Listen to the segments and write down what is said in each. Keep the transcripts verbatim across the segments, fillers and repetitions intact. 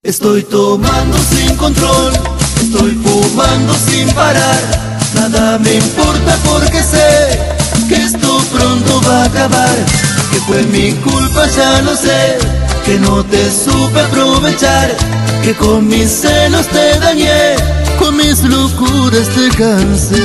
Estoy tomando sin control, estoy fumando sin parar. Nada me importa porque sé que esto pronto va a acabar. Que fue mi culpa ya lo sé, que no te supe aprovechar, que con mis celos te dañé, con mis locuras te cansé.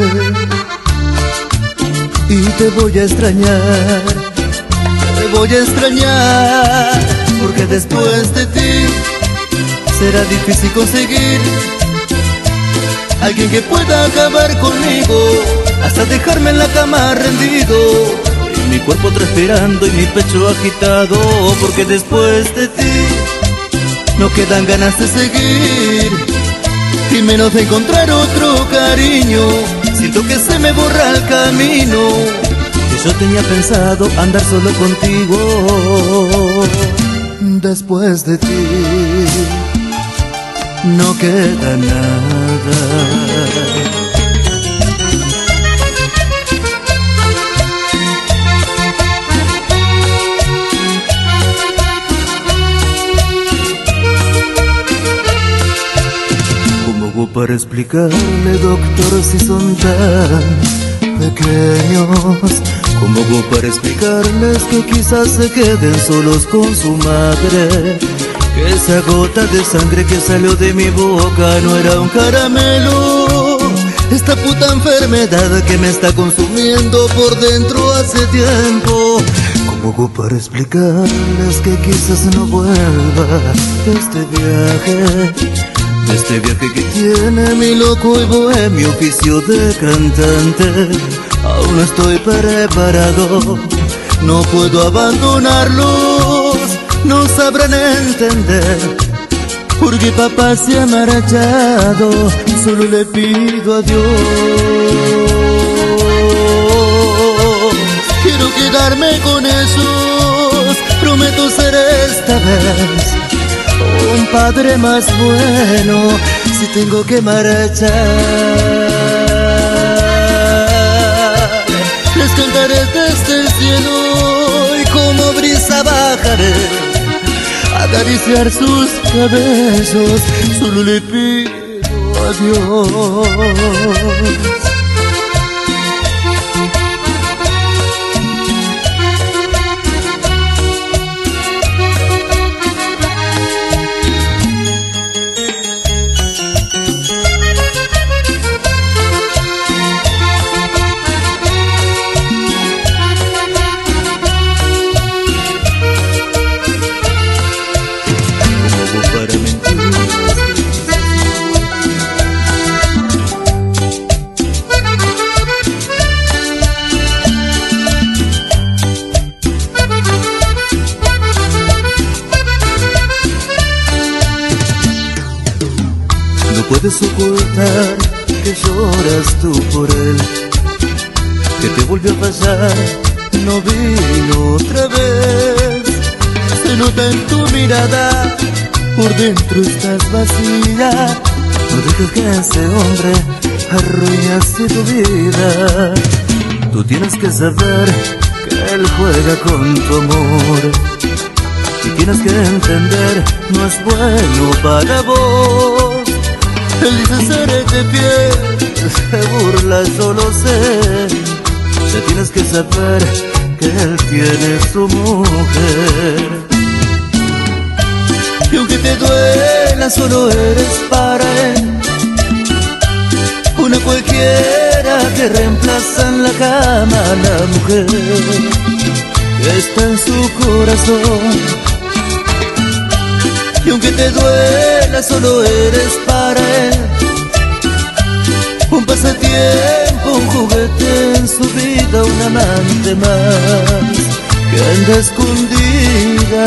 Y te voy a extrañar, te voy a extrañar, porque después de ti será difícil conseguir alguien que pueda acabar conmigo, hasta dejarme en la cama rendido, y mi cuerpo transpirando y mi pecho agitado, porque después de ti no quedan ganas de seguir, y menos de encontrar otro cariño. Siento que se me borra el camino, que yo tenía pensado andar solo contigo. Después de ti no queda nada. ¿Cómo hago para explicarle, doctor, si son tan pequeños? ¿Cómo hago para explicarles que quizás se queden solos con su madre? Que esa gota de sangre que salió de mi boca no era un caramelo. Esta puta enfermedad que me está consumiendo por dentro hace tiempo. ¿Cómo hago para explicarles que quizás no vuelva de este viaje? De este viaje que tiene mi loco y bohemio oficio de cantante. Aún no estoy preparado, no puedo abandonarlos. No sabrán entender, porque papá se ha marchado. Solo le pido a Dios, quiero quedarme con esos. Prometo ser esta vez un padre más bueno, si tengo que marchar. Les cantaré desde el cielo y como brisa bajaré, acariciar sus cabellos. Solo le pido a Dios. Puedes ocultar que lloras tú por él, que te volvió a pasar, no vino otra vez. Se nota en tu mirada, por dentro estás vacía. No dejes que ese hombre arruine así tu vida. Tú tienes que saber que él juega con tu amor, y tienes que entender, no es bueno para vos. Él dice ser de pie, se burla, solo sé. Ya tienes que saber que él tiene su mujer, y aunque te duela, solo eres para él una cualquiera que reemplaza en la cama a la mujer que está en su corazón. Y aunque te duela, solo eres para él un pasatiempo, un juguete en su vida, un amante más que anda escondida.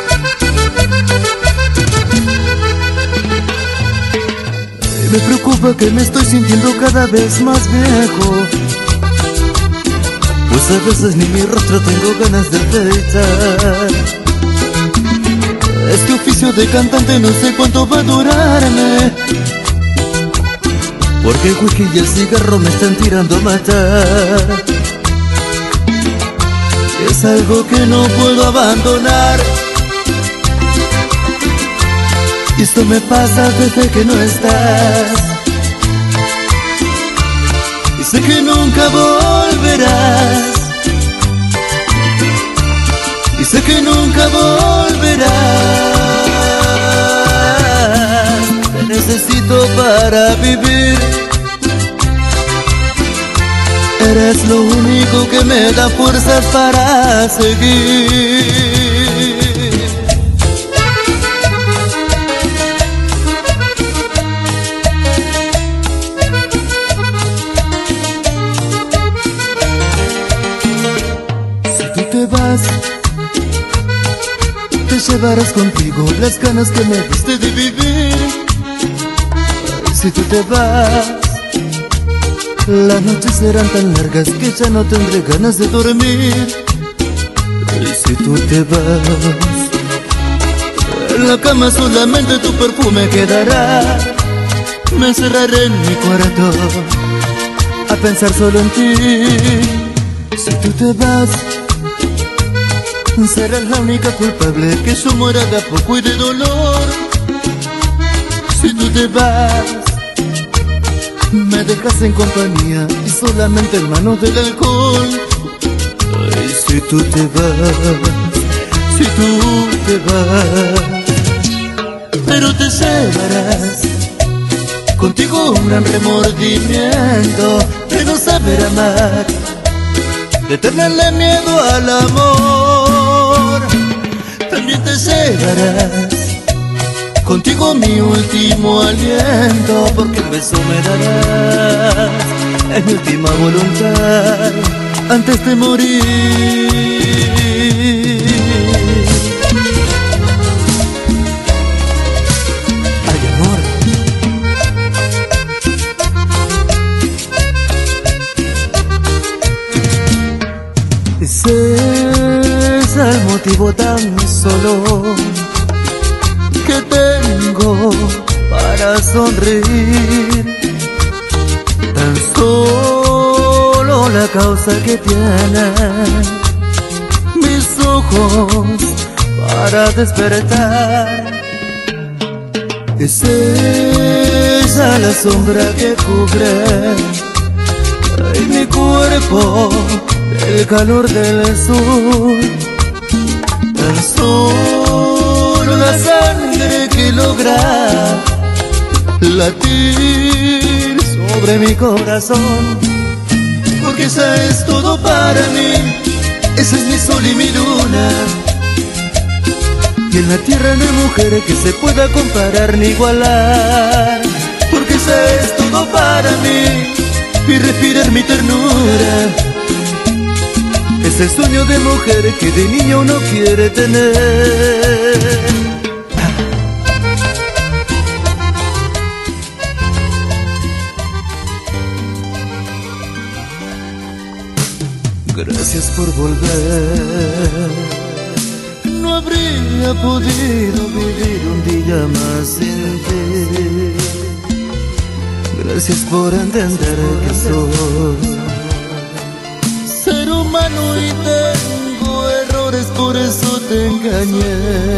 Me preocupa porque me estoy sintiendo cada vez más viejo. Pues a veces ni mi rostro tengo ganas de afeitar. Este oficio de cantante no sé cuánto va a durarme, porque el whisky y el cigarro me están tirando a matar. Es algo que no puedo abandonar, y esto me pasa desde que no estás. Y sé que nunca volverás, y sé que nunca volverás. Te necesito para vivir, eres lo único que me da fuerzas para seguir. Te vas, te llevarás contigo las ganas que me diste de vivir. Ay, si tú te vas, las noches serán tan largas que ya no tendré ganas de dormir. Y si tú te vas, en la cama solamente tu perfume quedará. Me encerraré en mi cuarto a pensar solo en ti. Si tú te vas, serás la única culpable que yo muera de a poco y de dolor. Si tú te vas, me dejas en compañía y solamente en manos del alcohol. Ay, si tú te vas, si tú te vas, pero te llevarás contigo un gran remordimiento de no saber amar, de tenerle miedo al amor. También te llevarás contigo mi último aliento, porque un beso me darás, es mi última voluntad antes de morir. Ay, amor, ese es el motivo tan solo que tengo para sonreír, tan solo la causa que tienen mis ojos para despertar. Es esa la sombra que cubre ay, mi cuerpo, el calor del sol, tan solo la sangre que logra latir sobre mi corazón, porque esa es todo para mí, ese es mi sol y mi luna, y en la tierra no hay mujer que se pueda comparar ni igualar, porque esa es todo para mí, y respirar mi ternura. Es el sueño de mujer que de niño uno quiere tener. Gracias por volver. No habría podido vivir un día más sin ti. Gracias por entender que soy ser humano y tengo errores, por eso te engañé.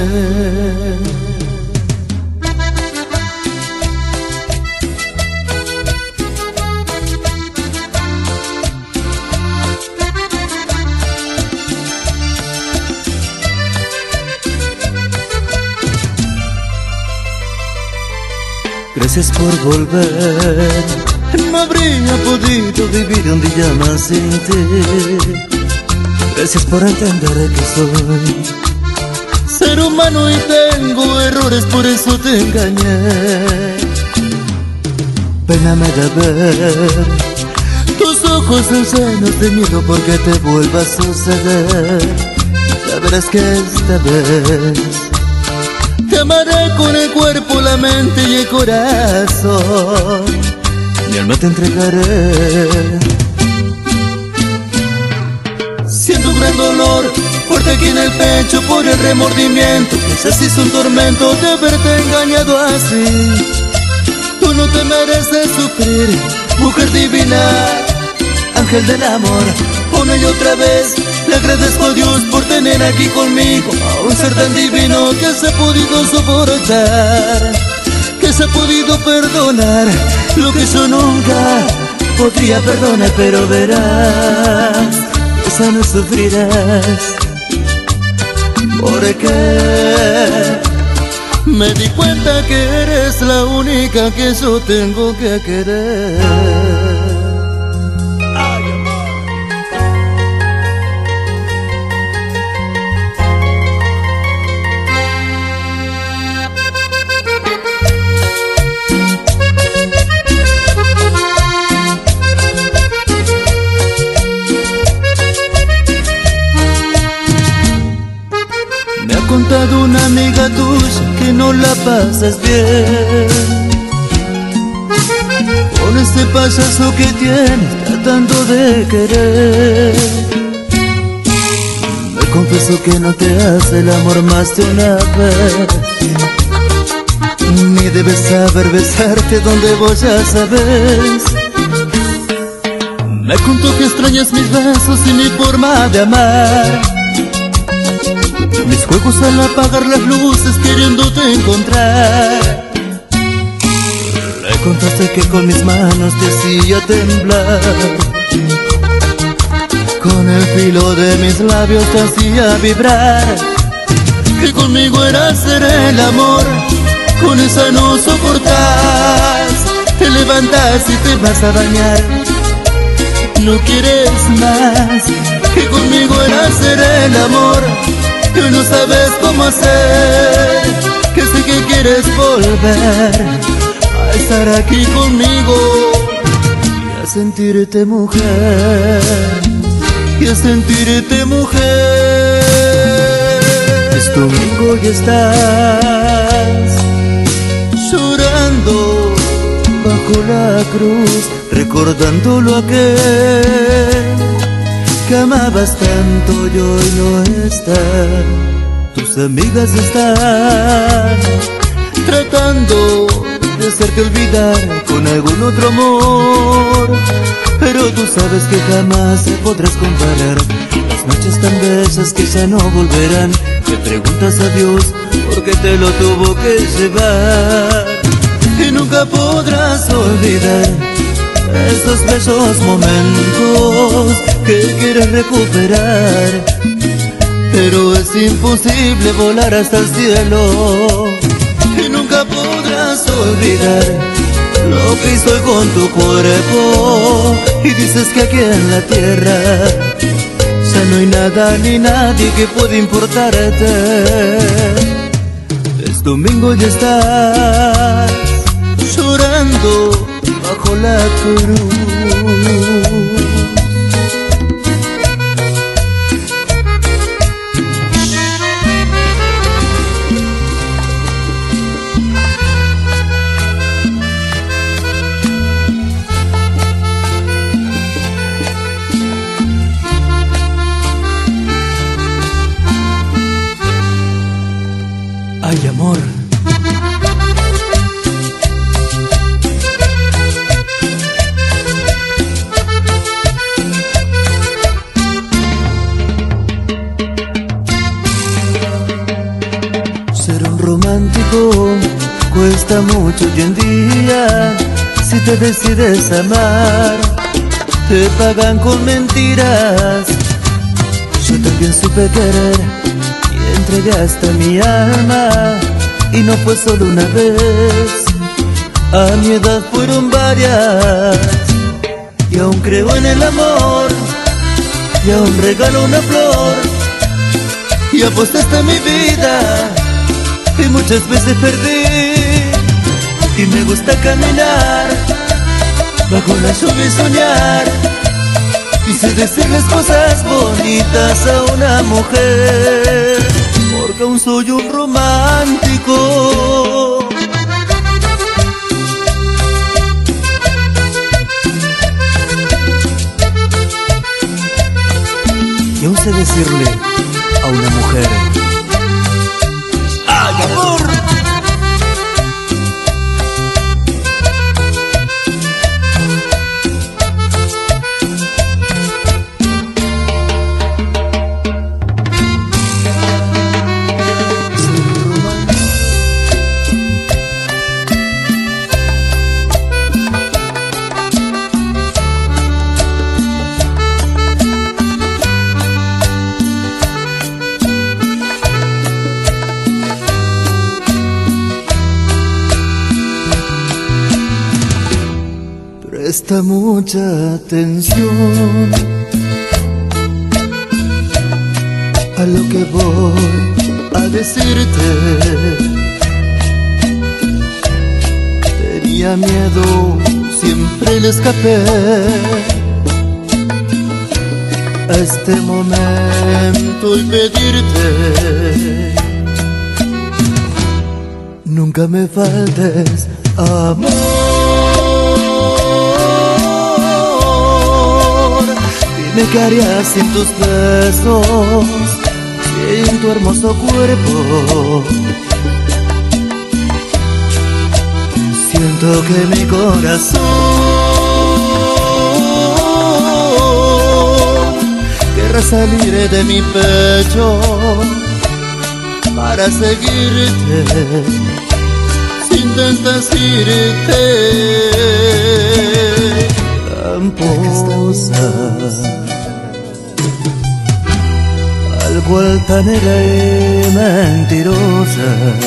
Gracias por volver. No habría podido vivir un día más sin ti. Gracias por entender que soy ser humano y tengo errores, por eso te engañé. Pena me da ver tus ojos llenos de miedo porque te vuelva a suceder. Ya verás que esta vez te amaré con el cuerpo, la mente y el corazón. mi alma te entregaré. Siento un gran dolor fuerte aquí en el pecho por el remordimiento, que se hizo un tormento de verte engañado así. Tú no te mereces sufrir, mujer divina, ángel del amor. Una y otra vez le agradezco a Dios por tener aquí conmigo a un ser tan divino que se ha podido soportar, que se ha podido perdonar lo que yo nunca podría perdonar. Pero verás, esa no sufrirás, porque me di cuenta que eres la única que yo tengo que querer. Me ha contado una amiga tuya que no la pasas bien con este payaso que tienes tratando de querer. Me confesó que no te hace el amor más de una vez, ni debes saber besarte donde vos ya sabes. Me contó que extrañas mis besos y mi forma de amar, mis juegos al apagar las luces queriéndote encontrar. Le contaste que con mis manos te hacía temblar, con el filo de mis labios te hacía vibrar, que conmigo era hacer el amor, con esa no soportas. Te levantas y te vas a bañar, no quieres más, que conmigo era hacer el amor, que no sabes cómo hacer, que sé que quieres volver a estar aquí conmigo y a sentirte mujer, y a sentirte mujer. Es domingo y estás llorando bajo la cruz, recordándolo aquel que amabas tanto y hoy no está. Tus amigas están tratando de hacerte olvidar con algún otro amor, pero tú sabes que jamás te podrás comparar. Las noches tan bellas que ya no volverán, te preguntas a Dios por qué te lo tuvo que llevar, y nunca podrás olvidar esos bellos momentos que quieres recuperar, pero es imposible volar hasta el cielo, y nunca podrás olvidar lo que hizo con tu cuerpo. Y dices que aquí en la tierra ya no hay nada ni nadie que pueda importarte. Es domingo y estás llorando bajo la cruz. Ay, amor, ser un romántico cuesta mucho hoy en día. Si te decides amar, te pagan con mentiras. Yo también supe querer y entregué hasta mi alma, y no fue solo una vez, a mi edad fueron varias. Y aún creo en el amor, y aún regalo una flor, y apostaste a mi vida, y muchas veces perdí. Y me gusta caminar bajo la lluvia y soñar, y sé decirles cosas bonitas a una mujer, porque aún soy un romántico. sé decirle a una mujer: ¡ay, amor! Presta mucha atención a lo que voy a decirte. Tenía miedo, siempre le escapé a este momento y pedirte: nunca me faltes, amor. Dime qué harías sin tus besos, sin tu hermoso cuerpo. Siento que mi corazón querrá salir de mi pecho para seguirte sin desdecirte. Tramposa, algo altanera y mentirosa.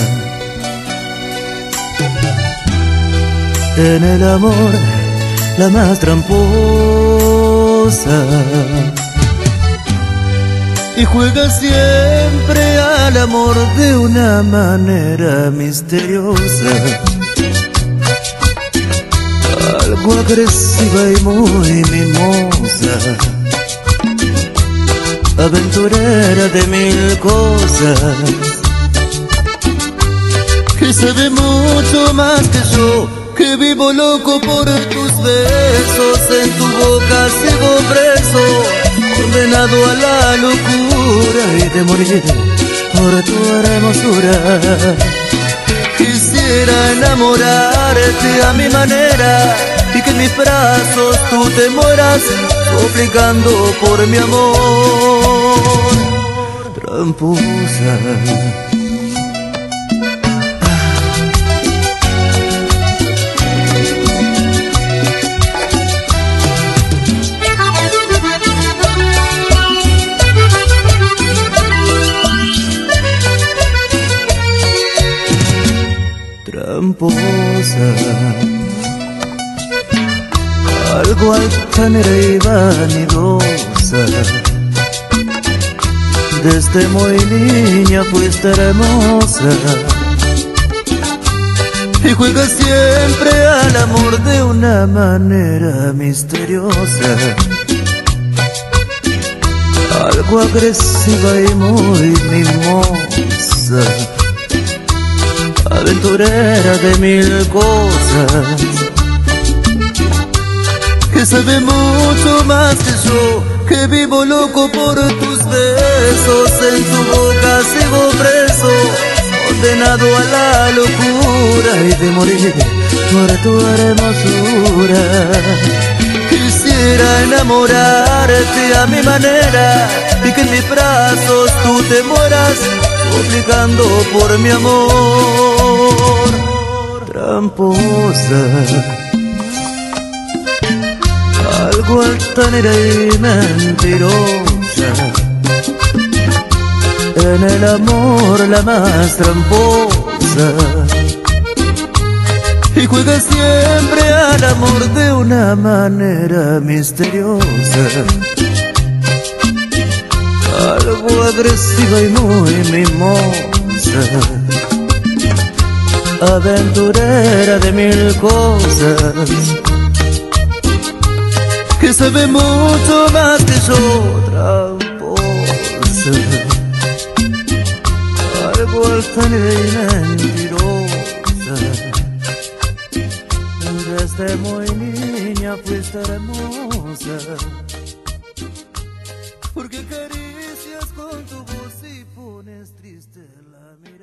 En el amor, la más tramposa. Y juega siempre al amor de una manera misteriosa, algo agresiva y muy mimosa, aventurera de mil cosas, que sabe mucho más que yo, que vivo loco por tus besos. En tu boca sigo preso, condenado a la locura y de morir por tu hermosura. Quisiera enamorarte a mi manera y que en mis brazos tú te mueras, suplicando por mi amor. Tramposa, tramposa, algo altanera y vanidosa. Desde muy niña fuiste hermosa y juegas siempre al amor de una manera misteriosa, algo agresiva y muy mimosa, aventurera de mil cosas, que sabe mucho más que yo, que vivo loco por tus besos. En tu boca sigo preso, condenado a la locura y de morir por tu hermosura. Quisiera enamorarte a mi manera y que en mis brazos tú te mueras, suplicando por mi amor. Tramposa, algo altanera y mentirosa. En el amor la más tramposa, y juega siempre al amor de una manera misteriosa, algo agresiva y muy mimosa, aventurera de mil cosas, que sabe mucho más que yo. Tramposa, algo altanera y mentirosa. Desde muy niña fuiste hermosa, porque quería juegas con tu voz y pones triste la mía.